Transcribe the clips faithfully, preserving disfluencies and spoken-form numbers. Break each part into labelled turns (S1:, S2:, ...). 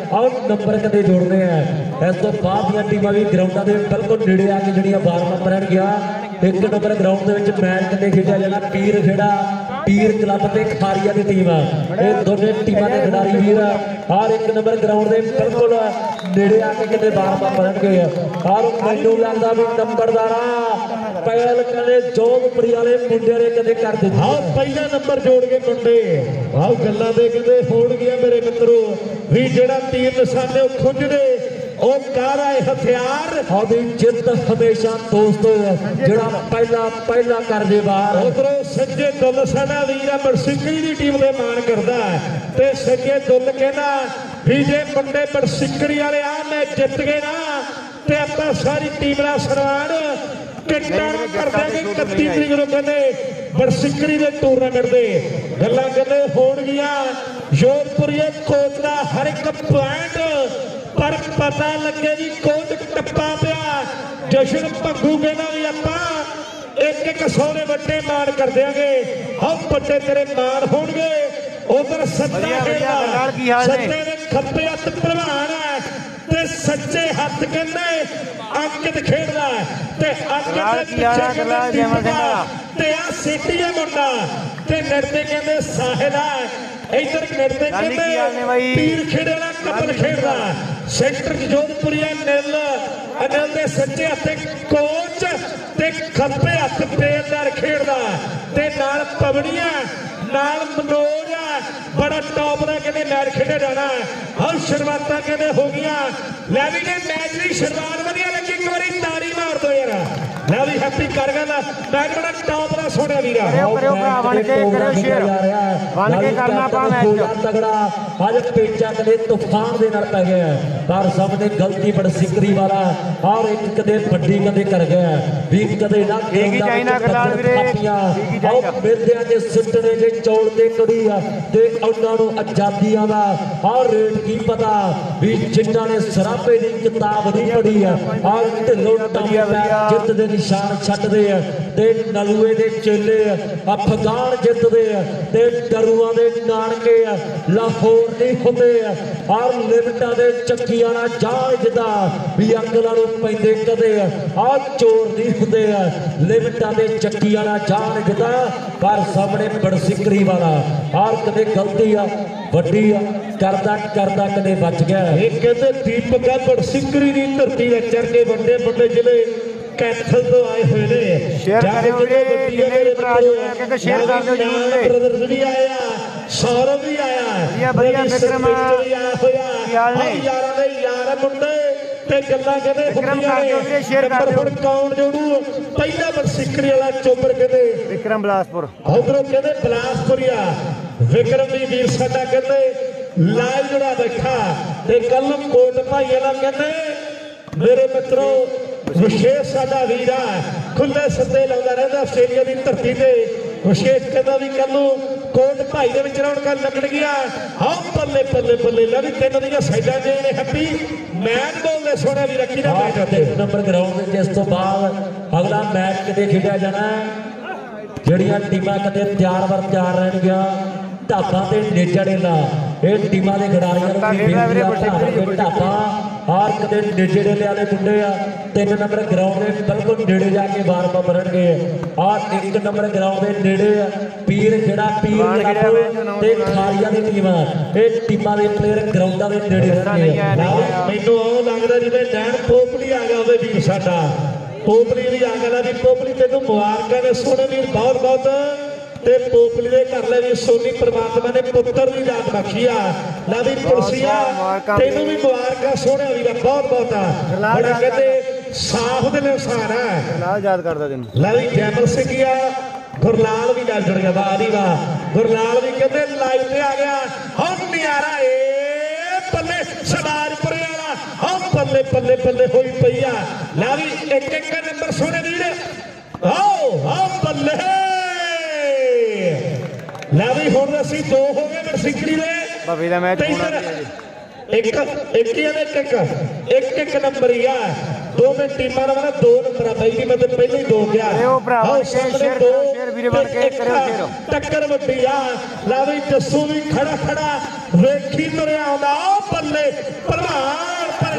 S1: और नंबर कदे जोड़ने हैं। इस तो बाद दी टीमां भी ग्राउंडां दे बिल्कुल नेड़े आके जिहड़ियां वार्म अप रहन गया। एक नंबर ग्राउंड दे विच मैच कदे खेडिया जाना पीर खेड़ा पीर क्लब ते खारिया की टीम ये दोनों टीमां के खिडारी वीर हर एक नंबर ग्राउंड के बिल्कुल नेड़े आके कितने बार बार बन गए और मैनू लगता भी नंबरदारा पहल कदे जोधपुरी वाले मुंडे ने कदे कर दी। हाँ पहला नंबर जोड़ के मुंडे हाँ गल्लां दे कदे होड़ गया मेरे मित्रों भी जेड़ा तीर निशाने खुंजड़े हथियार जित हमेशा दोस्तों जरा पहला पहला कर दे बाहर उधरों सज्जे दुल साडा वीर बड़सिकरी की टीम दे मान करदा ते सज्जे दुल कहना भी जे मुंडे बड़सिकरी वाले आ मैच जित गए ना ते आपां सारी टीम दा सन्मान टिकटां कर देंगे इकत्ती तरीक नूं कहंदे बड़सिकरी दे टूरनामेंट दे गल्लां कहंदे होणगीआं जोधपुरी कोच दा हर एक पॉइंट पर पता लगे जी कोच टप्पा पिया जशन भग्गू कहना भी आपां एक एक सोने वड्डे मान कर देंगे हम बड़े तेरे मान होंगे उधर सच्चा सच्चे ने खब्बे हथ प्रधान है ते सच्चे हथ कहने अंकित खेडदा ते अंकित ते आ सीटी है मुंडा ते नड़ते कहंदे साहिल है इधर नड़ते कहंदे पीर खेड़े वाला कपल खेडदा सेंटर जोधपुरिया निल अनिल दे सच्चे हथे कोच ते खब्बे हथ बेलदार खेडदा ते नाल पवड़िया नाल मनोज बड़ा टॉप का कहते मैच खेडे जाना हर शुरुआत कहते हो गया लैवी ने मैच की शुरुआत वधिया लगी एक बार ताड़ी मार दो यार लैवी हैप्पी कर गया मैच बड़ा टॉप का सोने वीरा तगड़ा अज पेचा कदे तूफान के नाल पै गया पर सामने गलती बड़सिकरी वाला और एक कदे बड़ी कदे कर गया भी कदे ना मिलदे जे सुटने जे चौल ते कड़ी ते उन्होंने आजादियों का और रेट की पता भी जिन्होंने सराबे की किताब नहीं पढ़ी है और ढिलों जित के निशान छटते हैं ते नलुए के चेले अफगान जितते ते डरुआ के नानके लाहौर नहीं होंगे और लिमटा के चक्किया जहाजदा भी अंगलों पैंदे कदे और चोर नहीं होंगे लिमटा के चक्किया जहाजदा पर सामने बड़सिकरी वाला और कदे गलती आ वड्डी आ करदा करदा कदे बच गया ये कहते दीपक बड़सिकरी की धरती ने चढ़ के बड़े बड़े जिले कैथल तो आए हुए ने ब्रदर्स भी आया सौरभ भी आया यार मुंडे ते गल्लां कहते कौन जोड़ू पहला बड़सिकरी वाला चोबर कहते विक्रम बिलासपुर उधरों कहते बिलासपुरिया विक्रम भी वीर साडा कहते लाइव जुड़ा बैठा ते कल कोट भाई वाला कहते मेरे मित्रों विशेष साडा वीर खुले सद्दे लाउंदा रहिंदा आस्ट्रेलिया की धरती से विशेष कहता भी कल कोट भाई के विच रौनक लगन गया हाँ पल्ले पल्ले पल्ले लवी तीन दियां साइडां जे ने हैप्पी मैच बोलदे सोने भी रखी ना मैच होते एक नंबर ग्राउंड जिस तो बाद अगला मैच किते खेडिया जाना जिहड़ियां टीमां कदे तैयार वर तैयार रहणगियां ढाबा ते नेजड़ेला ये टीमां दे खिडारियां ढाबा और कदे नेजड़े वाले मुंडे आ तीन नंबर ग्राउंड के बिल्कुल नेड़े जाके वार वार्म बनणगे और एक नंबर ग्राउंड के नेड़े पीर खेड़ा पीर ते खारिया की टीम ये टीमां दे प्लेयर ग्राउंडां दे नेड़े रहणगे मैनूं ਉਹ लगदा जिवें डैन पोपली आ ਗਿਆ ਉਹਦੇ ਵੀਰ ਸਾਡਾ पोपली भी आ गया जी पोपली तेनों मुबारकां ने सोने वीर बहुत बहुत ते पोपली दे घर ले भी सोनी परमात्मा ने पुत्र की जात बख्शी आ ला भी पुरसिया तेनों भी मुबारकां सोने वीर बहुत बहुत बड़ा कहते साफ दिल इंसान है याद करदा तेनों ला भी जैमल सिंह आ गुरलाल भी लग गया वाह दी वाह गुरलाल भी कहते लाइव पे आ गया हम नजारा ए पल्ले सदारपुरे वाला हम पल्ले पल्ले पल्ले होई पई आ ला भी एक एक नंबर सोने वीर आओ हम पल्ले ला भी हुण असीं दो हो गए बड़सिकरी दे भाभी दा मैच होना एक एक ही एक एक एक एक नंबर ही आ दो में टीमां दा दो नंबर आ भाई जी मैं तो पहले ही दो गया ओ भरावा शेर शेर शेर वीर बन के करियो शेर टक्कर वड्डी आ ला भी जस्सू भी खड़ा खड़ा वेखी तुरिया आउंदा ओ बल्ले प्रधान पर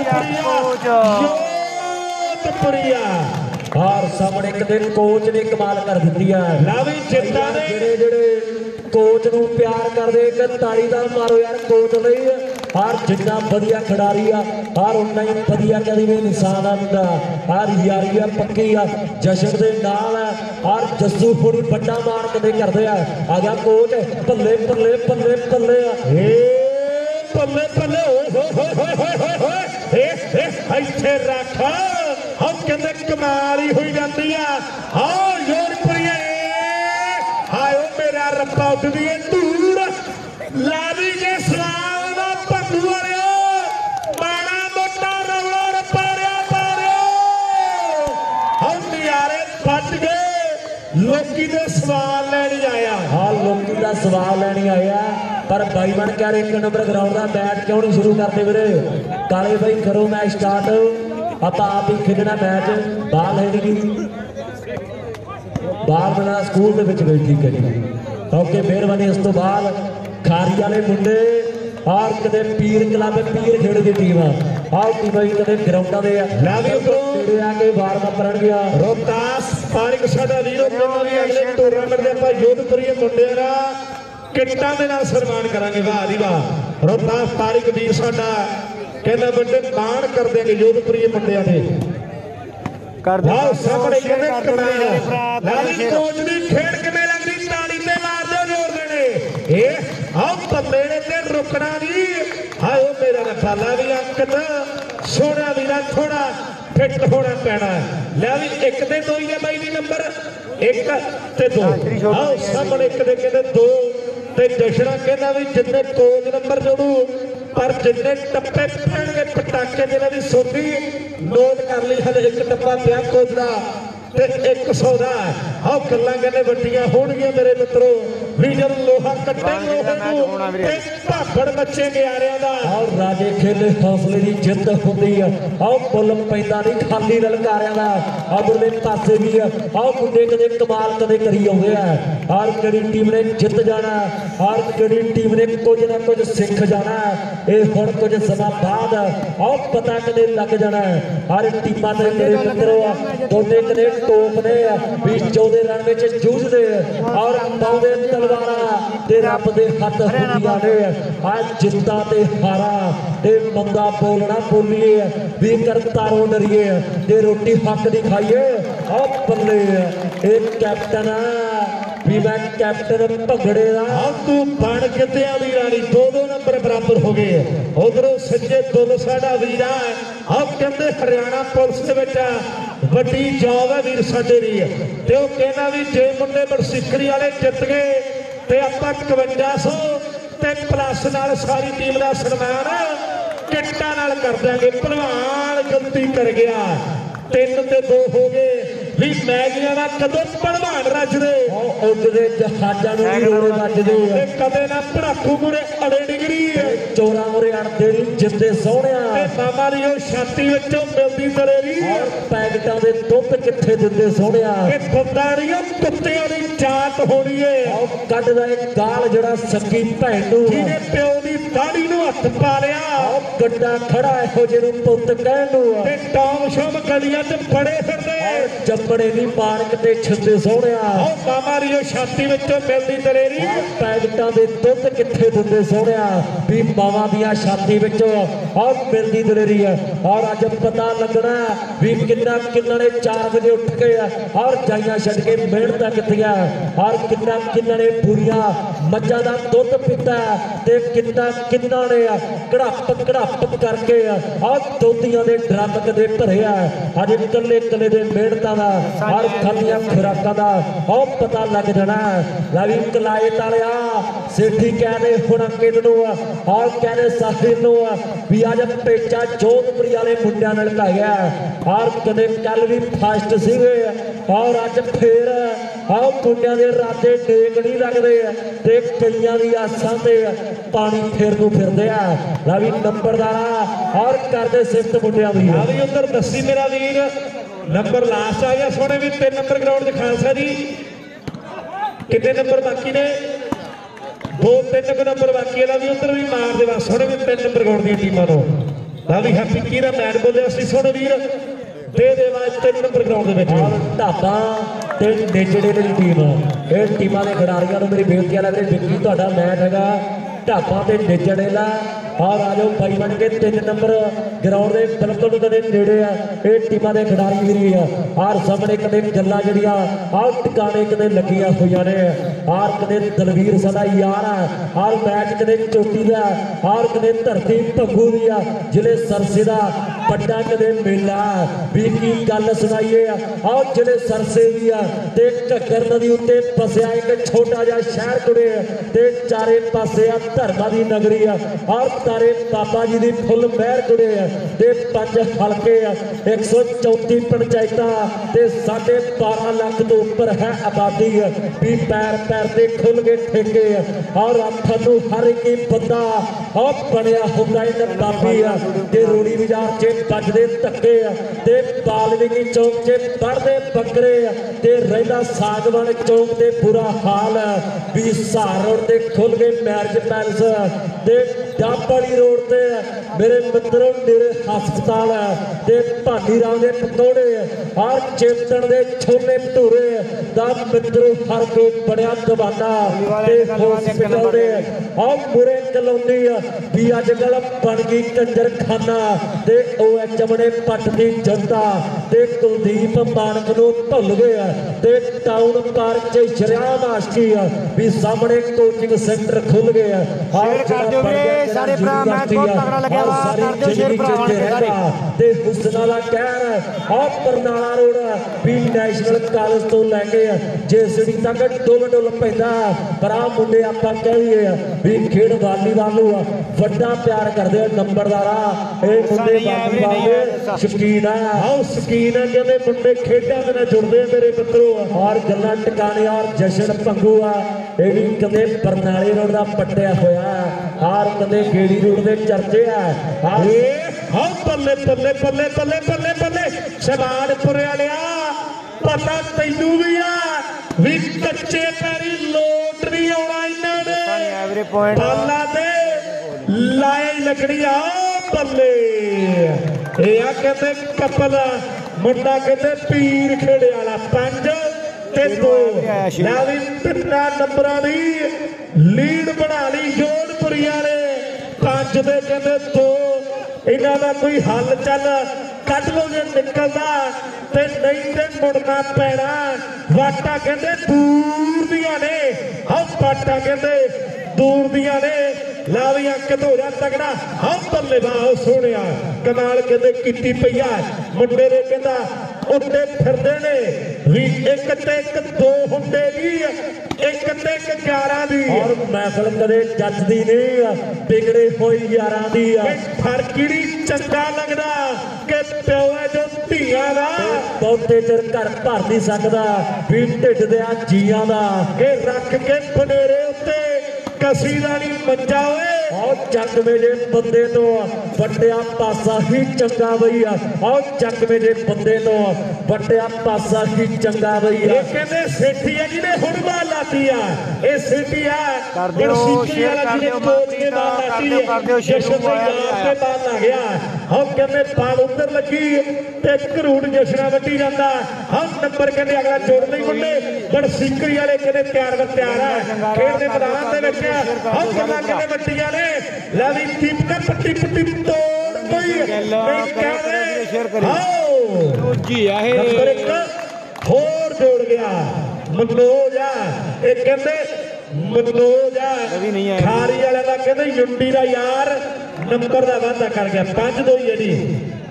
S1: जोधपुरिया
S2: और सामने एक दिन कोच ने कमाल कर दी है।
S1: लावी चिंता ने
S2: जेड़े जेड़े कोच नूं प्यार करदे एक ताड़ी दा मारो यार कोच लई। और जिन्ना वधिया खिडारी आ और उन्ना ही वधिया कदी भी इंसान आंदा और यारी आ पक्की आ जशन दे नाल है। और जस्सू पूरी बड़ा मार कदे करदे आ आ गया कोच भल्ले भल्ले भल्ले भल्ले
S1: ए भल्ले भल्ले होए होए होए होए होए ए ए इत्थे रख हम कहते कमाल ही हुई जाती है। हाँ जोधपुरिया हाय ओ मेरा रब्बा उठदी है दूर लावी जे सवाल दा भंगू वालियो माड़ा मोटा रौला रब्बा रिया पारियो हम नियारे फट गए लोकी दे सवाल लैण आया।
S2: हाँ लोकी दा सवाल लैण आया पर भाई बन के एक नंबर ग्राउंड का मैच क्यों नहीं शुरू करते वीरे काले भाई करो मैच स्टार्ट आप आप ही खेलना मैच बाल है नहीं बाल मिलना स्कूल के विच गई ठीक है जी ओके मेहरबानी। उस तो बाद खारी वाले मुंडे और कदे पीर क्लब पीर खेड़ की टीम आओ टीम भी कदे ग्राउंडा दे नेड़े आके वार्म अप करन गया।
S1: रोहतास पारिक साडा वीरो अगले टूर्नामेंट दे ਆਪਾਂ जोधपुरी मुंडिਆਂ ਦਾ किट्टां दे नाल सन्मान करांगे। वाह जी वाह रोहतास पारिक वीर साडा कहना बड़े मान कर देंगे जोधपुरी मुंडिਆਂ ਦੇ कर दे सामने कहने कमाल लाली कोच दी खेड किवें लगदी ताड़ी ते मार दे जोर देने ए आओ बल्ले ने ते रुकना नहीं। हाय ओ मेरा रफाला भी अंकत सोना वीरा थोड़ा फिट होना पैना लै भी एक ते दो ही है बाई जी नंबर एक ते दो आओ सामने एक दे कहते दो ते जशना कहना भी जिन्ने कोच नंबर जोड़ू पर जिन्ने टप्पे पैणगे पटाके जिन्हां दी सोधी नोट कर ली हले एक टप्पा पिया कोच दा ते एक सौ दा आओ गल्लां कहने वड्डियां होणगियां मेरे मित्रों भी जद लोहा कट्टे लोहे नूं ते भाभड़ बच्चे नियारियां दा
S2: और राजे खेले हौसले की जिद्द होंदी है। आओ पुल पैंदा नहीं खाली ललकारियां दा अगले पासे भी है। आओ मुंडे कदे कमाल कदे करी आउंदे आ और किहड़ी टीम ने जित जाना और किहड़ी टीम ने कुछ ना कुछ सिख जाना ये हुण कुछ समा बाद आओ पता कदे लग जाना हर टीमां दे मेरे मित्रों दोने कदे टोप ने भी चौदह रन में जूझते और पाउंदे तलवारा ते रब दे हथ हुंदियां ने आज जित्ता ते हारा ते बंदा बोलना बोलीए भी करतारों डरिए ते रोटी हक दी खाइए आ बल्ले एक कैप्टन भी मैं कैप्टन भगड़े दा
S1: तू बन किते वाली रानी दो दो नंबर बराबर हो गए। उधरों सज्जे दुल साडा वीरा आप कहते हरियाणा पुलिस दे विच वड्डी जॉब है वीर साडे दी ते ओ कहना भी जे मुंडे बरसिकरी वाले जित गए ते आपां इकवंजा सौ ते प्लस नाल सारी टीम दा सन्मान किट्टां नाल कर देंगे। भलवान गलती कर गया तीन ते दो हो गए भी मैगियां दा कदों भलवान रजदे
S2: उडदे जहाजां नूं भी रोड़े वजदे
S1: ते कदे ना भड़ाकू मुड़े अड़े डिगरी
S2: चोरा मुरे अड़दे नहीं जिंदे सोहणिया
S1: ते मामा दी ओ छाती विचों मिलदी दलेरी
S2: और पैकेटां दे दुੱਧ कित्थे दिंदे सोहणिया
S1: ए बंदा नहीं ओ कुत्तियां दी जात होनी है
S2: आओ कड्डदा एक गाल जिहड़ा सकी भैण नूं
S1: जिहने प्यो दी दाढ़ी नूं हत्थ पा लिया
S2: आओ गड्डा खड़ा इहो जिहनूं पुੱਤ कहण नूं
S1: ते टॉम शोम गलियां ते बड़े फिरदे
S2: जंबड़े नहीं पार्क ते छिंदे सोहणिया
S1: ओ मामा दी ओ छाती विचों मिलदी दलेरी
S2: पैकेटां दे दुੱਧ कित्थे दिंदे सोहणिया भी मावां दियां छाती विचों और मिलदी दलेरी है। और अज पता लगना भी किन्ना किन्ना ने चार बजे उठ के और जाइयां छड्ड के मेहनत कीतियां और किन्ना किन्ना ने पूरियां मज्जां दा दुੱਧ पीता ते किन्ना किन्ना ने घड़प घड़प करके और दोधियां दे ड्रम कदे भरे अज कल्ले कल्ले दे मेहनतां दा और खादियां खुराकां दा और पता लग जाना रवि कलाए तालिया सेठी कहदे हुण अंकित नूं और कहदे साहिल नूं भी अज पेचा जोधपुरी वाले मुंडियां नाल ढा गया और कदे कल भी फस्ट सीगे और अज फिर आओ मुंडियां दे राते टेक नहीं लगदे ते कईयां दी आसां ते पानी फेर नूं फिरदे आ रवि नंबरदारा और करदे सिफत मुंडियां दी
S1: आ भी उधर दसी मेरा वीर नंबर लास्ट आ गया सोने भी तीन नंबर ग्राउंड च खालसा जी कितने नंबर बाकी ने दो तीन को नंबर बाकी है भी उधर भी मार दे बस सोने भी तीन नंबर गाउण दी टीमां नूं ला भी हैप्पी की दा मैच बोलिया सी सोने वीर दे दे वाज तीन नंबर ग्राउंड दे विच
S2: ढाबा ते नेजड़े दी टीम ਇਹ ਟੀਮਾਂ ਦੇ ਖਿਡਾਰੀਆਂ ਨੂੰ ਮੇਰੀ ਬੇਨਤੀ ਹੈ ਕਿ ਵਿੱਕੀ ਤੁਹਾਡਾ ਮੈਚ ਹੈਗਾ ਢਾਬਾ ਤੇ ਨੇਜੜੇ ਦਾ और आ जाओ भाई बन के तीन नंबर ग्राउंड के बिल्कुल कदे नेड़े आ ये टीमां के खिडारी भी है और सामने कदे गल्लां जड़ियां आ टिकाने कदे लगियां हुई ने और कदे दलवीर साडा यार है और मैच कदे चोटी दा और कदे धरती भंगू दी आ जिले सरसे दा बड़ा कदे मेला भी की गल सुनाइए और जिले सरसे दी आ ते घग्गर नदी उत्ते फसिया एक छोटा जिहा शहर कुड़े ते चारे पासे आ धर्मां दी नगरी आ और तारे बाबा जी की फुल महर जुड़े है पंज हल्के एक सौ चौंती पंचायत साढ़े बारह लाख तो उपर है आबादी भी पैर पैर से खुल के ठेके और थानू हर एक बंदा और बनया होंगे इन बाबी ते रूड़ी बाजार च बजते धक्के ते बाल्मीकी चौक च बढ़ते बकरे ते रहिंदा सागवान चौक से बुरा हाल भी सहार रोड से खुल के मैरिज पैलेस ते डाबड़ी रोड से मेरे मित्रों मेरे हस्पताल ते भानी राम के पकौड़े और चेतन के छोले भटूरे दा मित्रों हर कोई बड़ा दवाना हॉस्पिटल दे और बुरे कलोनी भी अजकल बन गई कंजर खाना ते ओ चमड़े पट की जनता ते कुलदीप मानक नूं भुल गए ते टाउन पार्क च शरियाम आशकी भी सामने कोचिंग सेंटर खुल गए
S3: सारे भरा मैच बहुत तगड़ा लगे वा कर दो शेर भरावां ने सारे
S2: ते हुस्ना दा कहर और बरनाला रोड भी नेशनल कॉलेज तो लैके जेसीडी तक डुल डुल पैंदा पर आ मुंडे आपां कहिए भी खेड वालीबाल नूं वड्डा प्यार करदे नंबरदारा ए मुंडे वालीबाल दे शौकीन आ आओ शौकीन आ कहंदे मुंडे खेडां दे नाल जुड़दे मेरे मित्रों और गल्लां टकाने और जशन भंगू आ ए भी कदे बरनाले रोड दा पट्टिया होया और कदे गेड़ी रोड दे चर्चे आ
S1: हाँ बल्ले बल्ले बल्ले बल्ले बल्ले बल्ले शबानपुर वालिया पता तैनू भी आ भी कच्चे पैरी लोट नहीं आना इन्होंने बाला दे लाए लगनी आ बल्ले या कहते कपल मुंडा कहते पीर खेड़े वाला पंज ते दो लावी पिंडा नंबरां दी लीड बना ली जोधपुरी वाले पंज दे कहते दो इन्हां दा कोई हल चल कट लो जे निकलदा ते नहीं ते मुड़ना पैना वाटा कहते दूर दियां ने हाँ वाटा कहते दूर दियां ने लावी अंक धोरा तगड़ा हाँ बल्ले वाह सोने कमाल कहते कीती पई आ मुंडे ने कहता उत्ते फिरदे ने भी एक ते एक दो हुंदे दी एक ते एक ग्यारह दी
S2: और महफल कदे जचदी नहीं बिगड़े होई यारां दी
S1: फर्क ही चंगा लगदा कि प्यो है जो धीआं दा
S2: बहुते चिर घर भर नहीं सकदा भी ढिड दे जीआं दा
S1: के रख के बनेरे उत्ते कसी दा नहीं मंजा होए
S2: और चकमे जे बंदे तो वड्डिया पासा ही चंगा बई और चकमे जे बंदे तो वड्डिया पासा ही चंगा बई
S1: कहते सेठी है जिन्हें हुण बाल लाती है ये सेठी है
S3: कर दियो शेयर कर दियो
S1: कोच के बाल लाती है
S3: कर दियो शेर
S1: जशन के बाल आ गया हम कहते बाल उधर लगी ते घरूड़ जशना वड्डी जाता हम नंबर कहते अगला जोड़ नहीं मुंडे बड़ सीकरी वाले कहते तैयार व तैयार है खेल के मैदान दे विच हम गल्लां कहते वड्डियां लावी टीम का पट्टी पट्टी तोड़ कोई नहीं कहते आओ
S3: जी आहे
S1: नंबर एक होर जोड़ गया मनोज आ एक कहते मनोज आ खारी वाले का कहते युंडी का यार नंबर का वादा कर गया पांच दो ही है जी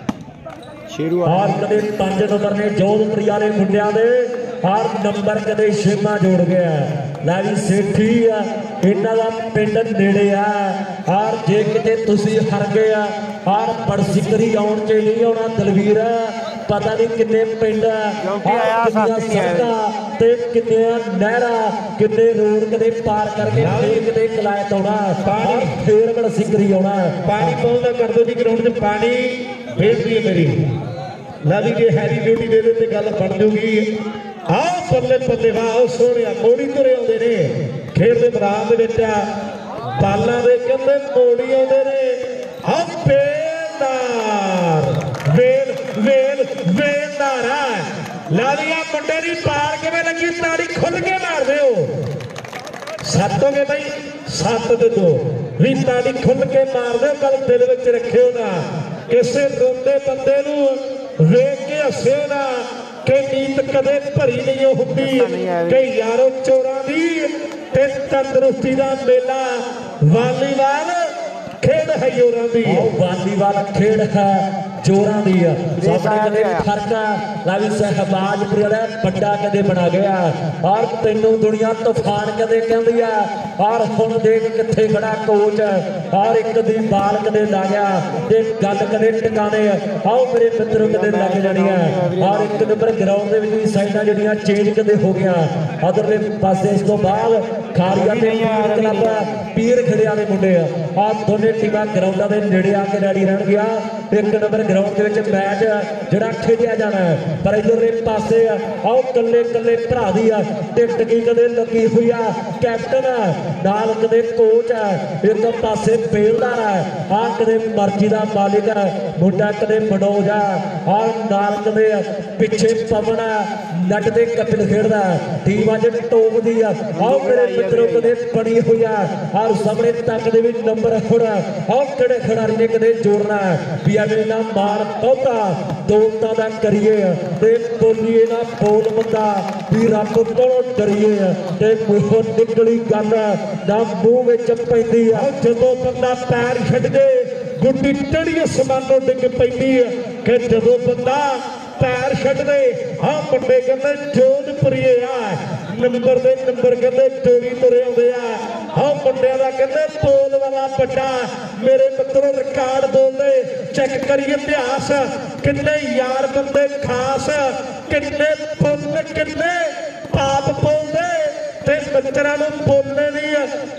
S3: शेरू
S2: और कदे पांच नंबर ने जोधपुरी वाले मुंडिया दे और नंबर कदे छेवां जोड़ गया लावी सेठी आ इन्हां दा पिंड नेड़े आ और जे किते तुसी हर गए और बड़सिकरी आउण च नहीं आउणा दलवीर पता नहीं किन्ने पिंड ते किन्ने नहरा किन्ने रोड कदे पार करके फिर किते कलायत आउणा पानी फिर बड़सिकरी आउणा
S1: पानी पहुंचदा कर दो जी ग्राउंड च पानी बेनती है मेरी लावी जे हैवी ड्यूटी दे दे ते गल बन जूगी आओ बल्ले बल्ले वाह सोहणिया मोड़ी तुरे आउंदे ने खेल के मैदान के बालों के कहते मोड़ी आते ने हाँ बेलदार वेल वेल वेलदार है लालिया मुंडे की पार किवें लगी ताड़ी खुल के मार दो सत्त हो गए भाई सत्त दे दो भी ताड़ी खुल के मार दो कल दिल में रखियो ना किसी रोंदे बंदे नूं वेख के हसियो ना कि नींद कदे भरी नहीं होती कि यारों चोरां दी ते तंदरुस्ती दा मेला वालीबाल खेड है जोरां दी
S2: वालीबाल खेड है जोरां दी सामने कदे फर्क है लावी सहबाजपुर वाला बड़ा कदे बना गया और तैनू दुनिया तूफान कदे कहंदी है और हुण देख किथे खड़ा कोच और एक दी बाल कदे ला गया ते गल कदे टिकाने आओ मेरे मित्रों कदे लग जानी है और एक नंबर ग्राउंड दे विच साइडां जड़ियां चेंज कदे हो गया अदरले पासे इस तो बाद खारिया ते क्लब पीर खड़े वाले मुंडे आ दोने टीमां ग्राउंडां दे नेड़े आके रेडी रहण गया एक नंबर ग्राउंड दे विच मैच जिहड़ा खेडिया जाना है पर इधरले पासे आओ कल्ले कल्ले भरा दी टिकट की कदे लगी हुई है कैप्टन नाल कदे कोच है एक पासे बेलदार है आ कदे मर्जी दा मालिक है मुंडा कदे मनोज है और नाल कदे पिछे पवन है नट दे कपिल खेड़दा टीम अज टॉप दी है आओ मेरे मित्रों कदे बनी हुई है और सामने तक दे विच नंबर हुण आओ किहड़े खिडारी ने कदे जोड़ना है भी अगले ना मार पौधा दौलतां दा करिए ते बोलीए ना बोल बंदा भी रब तो डरिए ते मूंहों निकली गल ना मूंह विच पैंदी है
S1: जदों बंदा पैर छड्ड दे गुड्डी टड़ी असमानों डिग पैंदी है कि जदों बंदा पैर छड्ड दे हाँ मुंडे कहंदे जोधपुरीए आ नंबर दे नंबर कहंदे जोड़ी तुरे आउंदे आ हाँ मुंडियां दा कहंदे बोल वाला बड़ा मेरे मित्रों रिकॉर्ड बोलदे चेक करिए इतिहास किन्ने यार बंदे खास किन्ने पुन्न किन्ने पाप बोलदे ते मित्रां नूं बोलने दी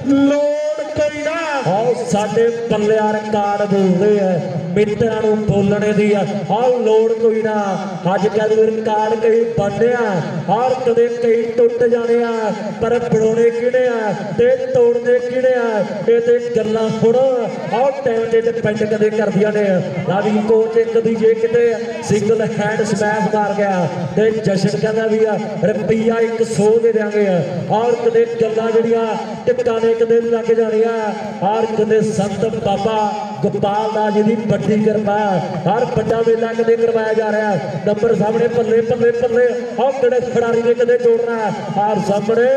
S1: लोड़ कोई ना
S2: आओ साडे पल्लिया रिकॉर्ड बोलदे है मित्रां नूं बोलने दी आओ लोड़ कोई ना अज कल रिकॉर्ड कई बनने और कदे कई टुट जाने पर बनाने किने ते तोड़ने किने ये ते गल्लां सुणो आओ टाइम ते डिपेंड कदे करदियां ने लावी कोच एक दी जे किते सिंगल हैंड स्मैश मार गया ते जशन कहंदा भी रुपया एक सौ दे देंगे और कदे गल्लां जड़ियां टिकाने कदे लग जानियां और कदे संत बाबा गोपाल दास जी दी बड़ी कृपा हर बड़ा मेला कदे करवाया जा रहा है नंबर सामने पल्ले पल्ले पल्ले और किहड़े खिडारी ने कदे जोड़ना और सामने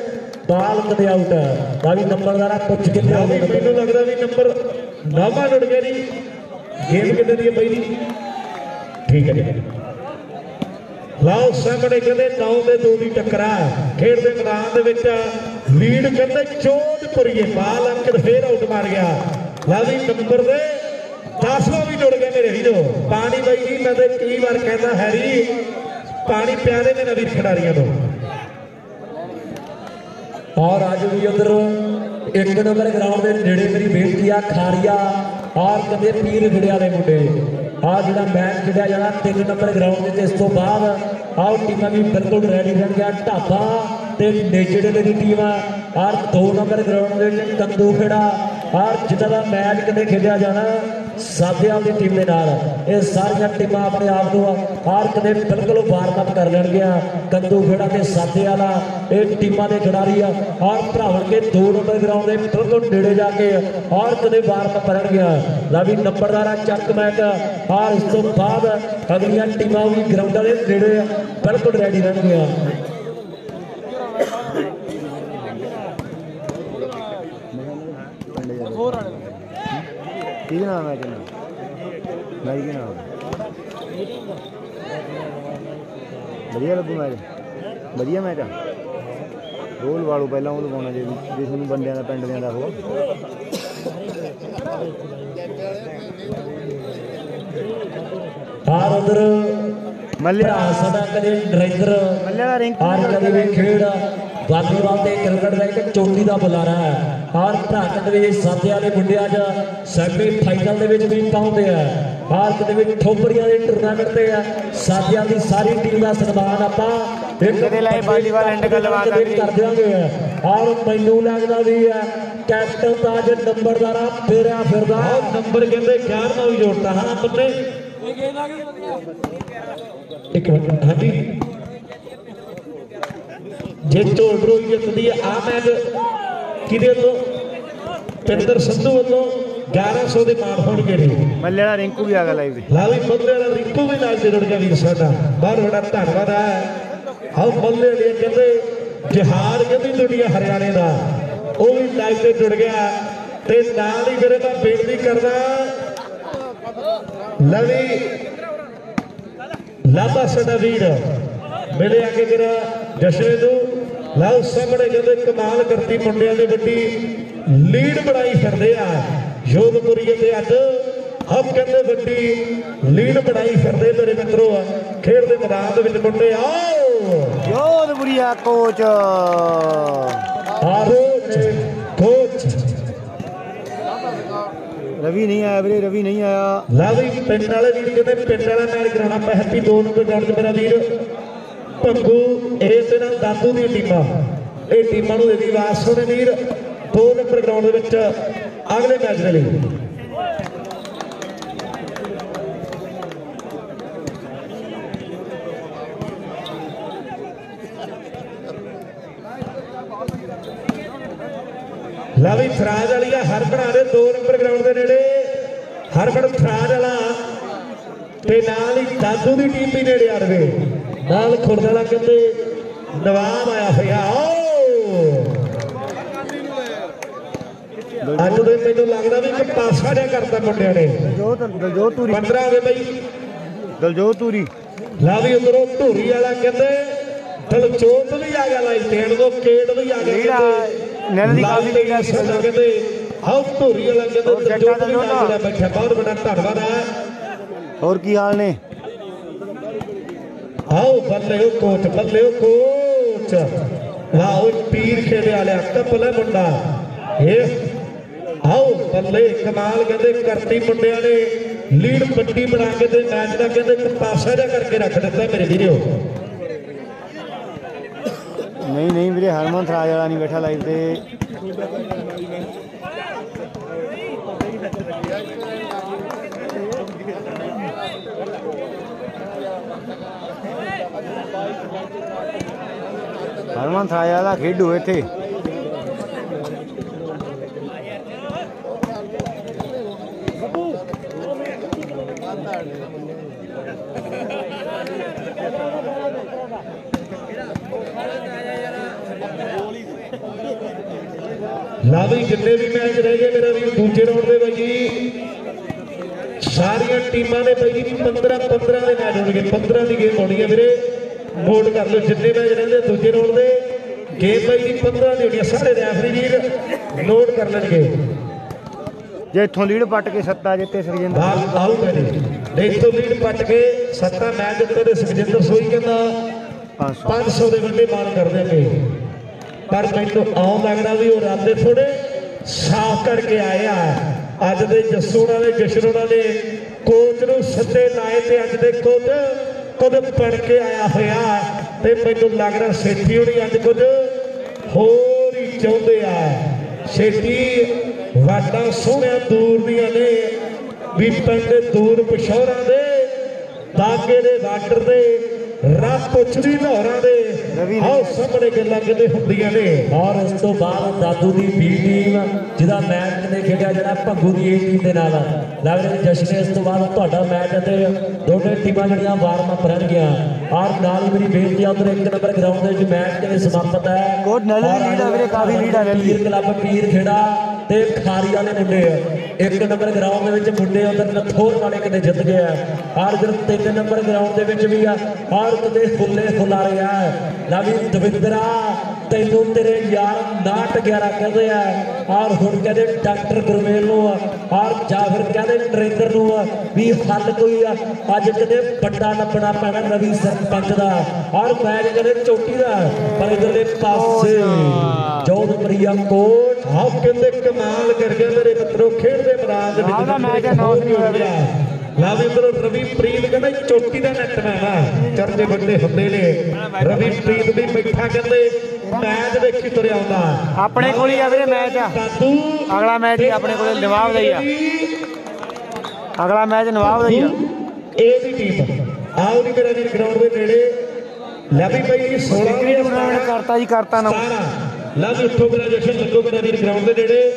S2: बाल कदे आउट भावी नंबरदारा पुछ के
S1: मैनूं लगदा भी नंबर नामा जुड़ गया जी गेम कितने दी पई नहीं ठीक है जी लाओ सामने कहते नौ के दो की टक्करा खेड के मैदान के लीड कहते जोधपुरीए बाल अंकित फिर आउट मार गया लावी नंबर दे दसवां भी जुड़ गया मेरे वीरो पानी बई जी मैं तो कई बार कहता हैरी पानी प्यारे ने नवीन खिडारियों को
S2: और अज भी उधर एक नंबर ग्राउंड के नेड़े मेरी बेनती आ खारिया और कदे पीर खड़े वाले मुंडे आ जो मैच खेलिया जाना तीन नंबर ग्राउंड के इस तो बाद आओ टीमां भी बिल्कुल रेडी रहन गया ढाबा ते नेचड़े की टीम और दो नंबर ग्राउंड के कंदू खेड़ा और जिन्हों का मैच कदे खेलिया जाना साधियाल की टीम के नाल ये सारिया टीमां अपने आप को और कदे बिल्कुल वार्मअप कर लैणगियां कंदू खेड़ा ते साधियाला ये टीमां के खिडारी और भरावन के दो नंबर ग्राउंड के बिल्कुल नेड़े जाके और कदे वार्मअप करनगियां लावी नंबरदारा चक मैच और इस तो बाद अगलियां टीमां भी ग्राउंड के नेड़े बिल्कुल रेडी रहणगियां
S3: की नाम है भाई की नाम बढ़िया लगू मैच बढ़िया मैच आ रोल वालू पहला वो लवाना जी जिस बंद का पिंड दें हो
S2: और उधर मल्लिया सदा कदे नरेंद्र और कदे भी खेड वालीबाल ते क्रिकेट का एक चोटी का बुलारा है और भराकट के साथे वाले मुंडे अज सैमी फाइनल के भी पहुंचते हैं और कदे भी ठोपरियां के टूरनामेंट से साथियां की सारी टीम का सन्मान आप कर देंगे और मैनू लगता भी है कैप्टन का अज नंबरदारा फेरिया फिरदा
S1: नंबर कहते ग्यारहवां भी जोड़ता। हाँ बन्ने एक मिनट। हाँ जी जे झोलरू जितदी है आ मैच किदे तो पिंदर संधू वालों ग्यारह सौ के मार होने
S3: मल्ले वाला रिंकू भी आ गया लाइव
S1: ला भी मल्ले वाला रिंकू भी नाल से जुड़ गया वीर साडा बहुत बड़ा धन्यवाद है। हाँ मल्ले वाले कहते जिहाद कहती दुनिया हरियाणे का वो भी लाइव से जुड़ गया ते नाल ही मेरे मैं बेनती करदा लवी लाभा साडा वीर मेरे आके मेरा जश्न तू लाओ सामने कहते कमाल करती मुंडिया की वड्डी लीड बनाई फिरदे आ योधपुरी ते अज हम कहते वड्डी लीड बनाई फिरदे मेरे मित्रों खेल के मैदान के विच मुंडे आओ
S3: योधपुरी कोच
S1: कोच कोच
S3: रवि नहीं आया वीरे रवि नहीं आया
S1: ला भी पिंड वाले वीर कहते पिंड वाला मैच कराना मैं हैप्पी दो नंबर ग्राउंड मेरा वीर भंगू इस दादू दी टीमां ये टीमां नूं देवी वास होने वीर दो नंबर ग्राउंड विच अगले मैच के लिए ला भी फराज वाली हर बना दे दो नंबर ग्राउंड के नेड़े हर बड़ फराज वाला ते नाल ही दादू की टीम भी नेड़े आ रहे नाल खुरद वाला कहते नवाब आया होया अज तो मैनू लगता भी एक पासा जिहा करता मुंडिया ने
S3: दलजोत धूरी
S1: पंद्रह हो गए बई
S3: दलजोत धूरी
S1: ला भी उधरों धूरी वाला कहते दलजोत भी आ गया लाइव तेड़ दो केट भी आ गया कहते आओ धूरी वाला कहते दलजोत भी आ गया बैठा बहुत बड़ा धन्यवाद है।
S3: और की हाल ने
S1: आओ बल्ले हो कोच बल्ले हो कोच वाह पीर खेले वाले कपल है मुंडा ये आओ बल्ले कमाल कहते करती मुंडिया ने लीड बड्डी बना के ते मैच का कहते पासा जा करके रख दिता मेरे वीडियो
S3: नहीं नहीं वीरे हरमन थराज वाला नहीं बैठा लाइव ते हरमन थराज वाला खेडू इत्थे
S1: ला भी जितने भी मैच रह गए मेरा भी दूजे राउंड में भाई सारिया टीमां ने भाई पंद्रह पंद्रह के मैच होने पंद्रह की गेम होनी है मेरे नोट कर लो जितने मैच रहते दूजे राउंड के गेम भाई पंद्रह की होनी है सारे रैफरी वीर नोट कर लेंगे
S3: जे इत्थों लीड पट के सत्ता जिते सुखजिंदर
S1: आओ मेरे इत्थों लीड पट के सत्ता मैच जिते सुखजिंदर सोई कहना पांच सौ के वड्डे मान कर देंगे पर मैनू आउं लगता भी वो राते थोड़े साफ करके आए अज दे जस्सू ने जशन ने कोच नूं सद्दे लाए ते अज दे कुछ कुछ बन के आया होया ते मैनू लग रहा सेठी होनी अज कुछ होर ही चाहुंदे आ सेठी वाटा सोहणिया दूर दियां ने भी पिंड दूर पिछौरा दे दागे दे वाटर दे रब पुछदी लाहौरां दे आओ सामने गल्लां किते हुंदियां ने
S2: और उस तो बाद दादू की बी टीम जिहदा मैच ने खेडिया जिहड़ा भंगू की ए टीम दे नाल लग रहा जश्न इस तो बाद तुहाडा मैच ते दोनों टीमां जिहड़ियां वार्म अप रहणगीਆਂ और नाल ही मेरी बेनती है उधर एक नंबर ग्राउंड दे मैच किवें समाप्त है
S3: कोच नल लीड है वीरे काफी लीड है
S2: पीर क्लब पीर खेड़ा ते खारी वाले मुंडे एक नंबर ग्राउंड दे विच मुंडे उधर नथोर वाले किते जित गए और इधर तीन नंबर ग्राउंड दे विच भी आ और किते फुल्ले फुला रहा है लवी दविंदरा तैनू तेरे यार नाट ग्यारह कहते हैं और हुण कहते डॉक्टर गुरमेल और या फिर कहते नरेंद्र भी हल कोई अज कहते बड़ा नपना पैना रवि सरपंच का और मैच कहते चोटी का पर इधरले पासे जोधपुरिया कोच
S1: आप कहते कमाल कर गया मेरे मित्रों खेल के मैदान ਲਾ ਵੀ ਉਧਰੋਂ ਰਵੀ ਪ੍ਰੀਤ ਕਹਿੰਦਾ ਚੋਟੀ ਦਾ ਨੈਟ ਮੈਨ ਚਰਚੇ ਵੱਡੇ ਹੁੰਦੇ ਨੇ ਰਵੀ ਪ੍ਰੀਤ ਵੀ ਮਿੱਠਾ ਕਹਿੰਦੇ ਮੈਚ ਵੇਖੀ ਤੁਰਿਆ ਆਉਂਦਾ
S3: ਆਪਣੇ ਕੋਲ ਹੀ ਆ ਵੀਰੇ ਮੈਚ ਆ
S1: ਦਾਦੂ
S3: ਅਗਲਾ ਮੈਚ ਹੀ ਆਪਣੇ ਕੋਲ ਨਵਾਬ ਦਾ ਹੀ ਆ ਅਗਲਾ ਮੈਚ ਨਵਾਬ ਦਾ ਹੀ ਆ
S1: ਇਹ ਦੀ ਟੀਮ ਆਓ ਨਹੀਂ ਮੇਰਾ ਵੀਰ ਗਰਾਊਂਡ ਦੇ ਨੇੜੇ ਲੈ ਵੀ ਬਈ ਸੋਲਾਂ
S3: ਟੂਰਨਾਮੈਂਟ ਕਰਤਾ ਜੀ ਕਰਤਾ ਨਾ
S1: ਲਾ ਵੀ ਉੱਠੋ ਮੇਰਾ ਜਸ਼ਨ ਲੱਗੋ ਮੇਰਾ ਵੀਰ ਗਰਾਊਂਡ ਦੇ ਨੇੜੇ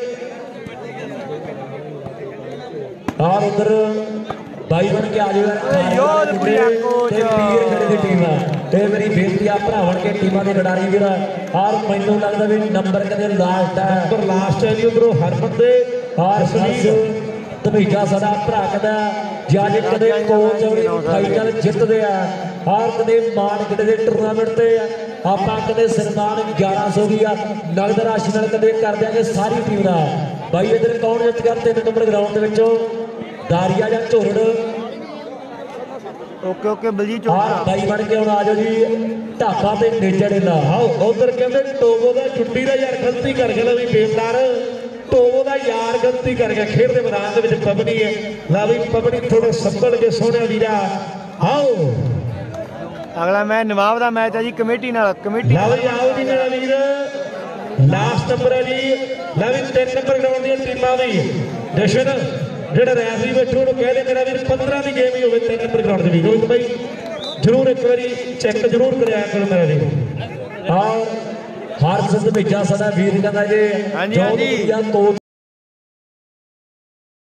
S2: ਔਰ ਉਧਰ ਬਾਈ ਬਣ ਕੇ ਆ ਜਾਓ
S3: ਯੋਧਪੁਰੀਆ ਕੋਚ
S2: ਤੇ ਪੀਰ ਖੜੇ ਦੀ ਟੀਮ ਆ ਤੇ ਮੇਰੀ ਬੇਨਤੀ ਆ ਭਰਾਵਣ ਕੇ ਟੀਮਾਂ ਦੇ ਖਿਡਾਰੀ ਵੀਰ ਔਰ ਮੈਨੂੰ ਲੱਗਦਾ ਵੀ ਨੰਬਰ ਕਦੇ ਲਾਸਟ ਹੈ
S1: ਨੰਬਰ ਲਾਸਟ ਹੈ ਜੀ ਉਧਰੋਂ ਹਰਮਨ ਦੇ
S2: ਔਰ ਸਲੀਮ ਧਮੀਜਾ ਸਾਡਾ ਭਰਾ ਕਦਾ ਜਦ ਕਦੇ ਕੋਚ ਫਾਈਨਲ ਜਿੱਤਦੇ ਆ ਔਰ ਕਦੇ ਮਾਨ ਕਿਤੇ ਦੇ ਟੂਰਨਾਮੈਂਟ ਤੇ ਆਪਾਂ ਕਦੇ ਸਨਮਾਨ ਗਿਆਰਾਂ ਸੌ ਵੀ ਆ ਨਗਦ ਰਾਸ਼ੀ ਨਾਲ ਕਦੇ ਕਰ ਦਿਆਂਗੇ ਸਾਰੀ ਟੀਮ ਦਾ ਬਾਈ ਇਧਰ ਕੌਣ ਜਿੱਤ ਗਿਆ ਤਿੰਨ ਨੰਬਰ ਗਰਾਊਂਡ ਦੇ ਵਿੱਚੋਂ ਦਾਰੀਆ ਜਾਂ ਝੋਰੜ
S3: ਓਕੇ ਓਕੇ ਬਲਜੀਤ
S2: ਆਹ
S3: ਚੋਪੜਾ
S2: ਬਾਈ ਬਣ ਕੇ ਹੁਣ ਆ ਜਾਓ ਜੀ ਢਾਬਾ ਤੇ ਨੇਜੜੇ ਦਾ
S1: ਆਓ ਉਧਰ ਕਹਿੰਦੇ ਟੋਵੋ ਦਾ ਛੁੱਟੀ ਦਾ ਯਾਰ ਗਲਤੀ ਕਰ ਗਿਆ ਵੀ ਬੇਮਦਾਰ ਟੋਵੋ ਦਾ ਯਾਰ ਗਲਤੀ ਕਰ ਗਿਆ ਖੇਡ ਦੇ ਮੈਦਾਨ ਦੇ ਵਿੱਚ ਪਬਨੀ ਹੈ ਲਾ ਵੀ ਪਬਨੀ ਥੋੜਾ ਸੰਭਲ ਕੇ ਸੋਹਣਿਆ ਵੀਰਾ ਆਓ
S3: ਅਗਲਾ ਮੈਚ ਨਵਾਬ ਦਾ ਮੈਚ ਹੈ ਜੀ ਕਮੇਟੀ ਨਾਲ ਕਮੇਟੀ
S1: ਲਾ ਵੀ ਆਓ ਜੀ ਮੇਰਾ ਵੀਰ ਲਾਸਟ ਨੰਬਰ ਹੈ ਜੀ ਲਾ ਵੀ ਤਿੰਨ ਨੰਬਰ ਗਰਾਊਂਡ ਦੀਆਂ ਟੀਮਾਂ ਵੀ ਜਸ਼ਨ ਜਿਹੜਾ ਰੈਫਰੀ ਬੈਠੋ ਉਹਨੂੰ ਕਹਿ ਦੇ ਮੇਰਾ ਵੀਰ ਪੰਦਰਾਂ ਦੀ ਗੇਮ ਹੀ ਹੋਵੇ ਤਿੰਨ ਨੰਬਰ ਗਰਾਊਂਡ ਦੇ ਵੀ ਰੋਹਿਤ ਬਾਈ ਜ਼ਰੂਰ ਇੱਕ ਵਾਰੀ ਚੈੱਕ ਜ਼ਰੂਰ ਕਰਿਆ ਕਰੋ ਮੇਰਾ ਵੀਰ
S2: ਔਰ ਹਰ ਸਿੱਧ ਭੇਜਾ ਸਾਡਾ ਵੀਰ ਕਹਿੰਦਾ ਜੀ
S3: ਹਾਂਜੀ ਹਾਂਜੀ
S2: ਕੋਚ